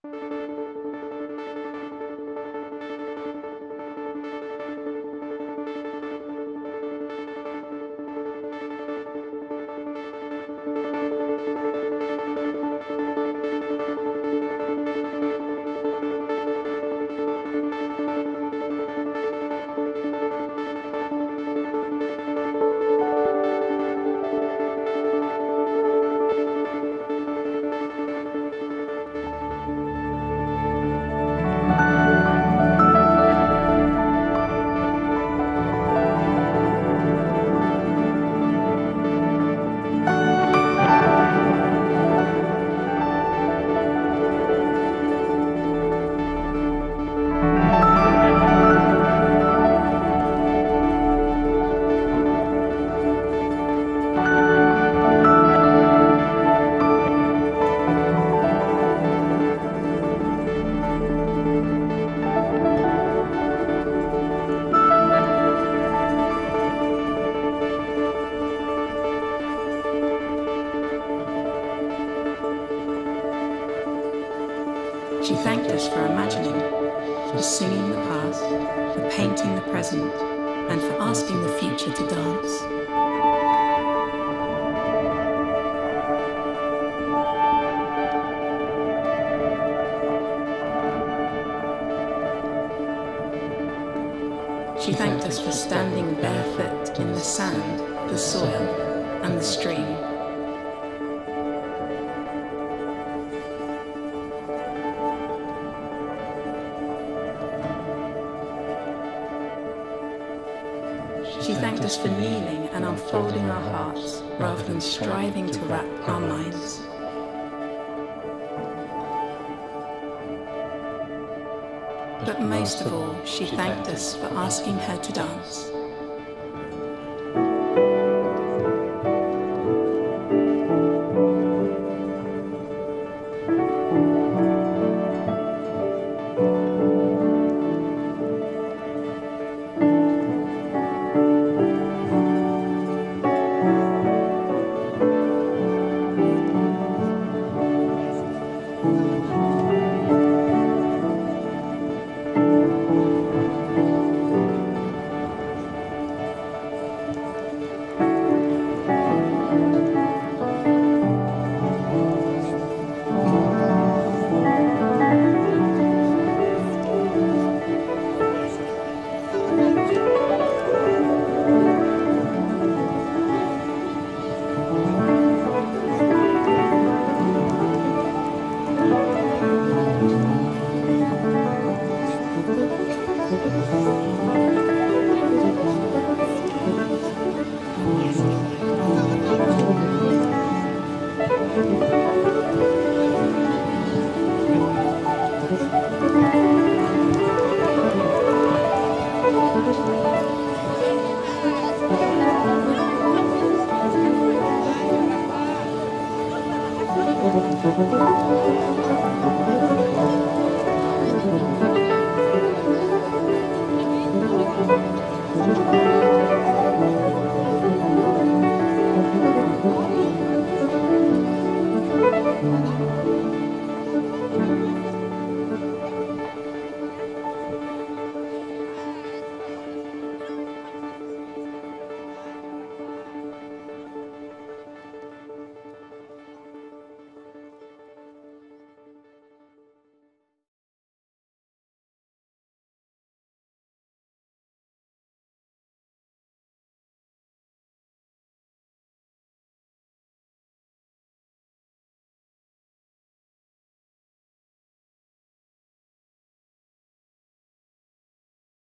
She thanked us for imagining, for singing the past, for painting the present, and for asking the future to dance. She thanked us for standing barefoot in the sand, the soil, and the stream. She thanked us for kneeling and unfolding our hearts rather than striving to wrap our minds. But most of all, she thanked us for asking her to dance.